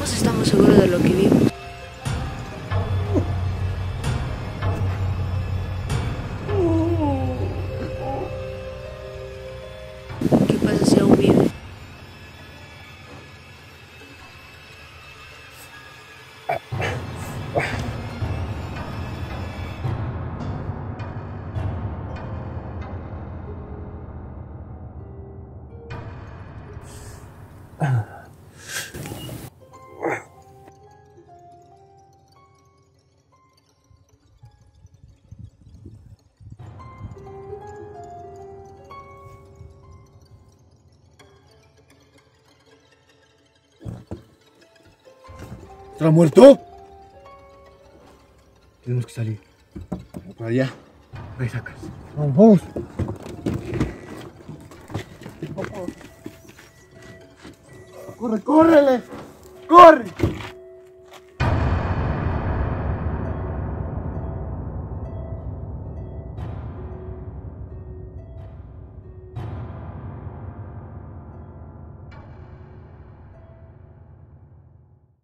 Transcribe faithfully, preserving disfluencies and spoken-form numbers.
Ambos estamos seguros de lo que vimos. ¿Qué pasa si aún vive? ¿Está muerto? Tenemos que salir. Para allá. Ahí sacas. Vamos. Corre, córrele. Corre.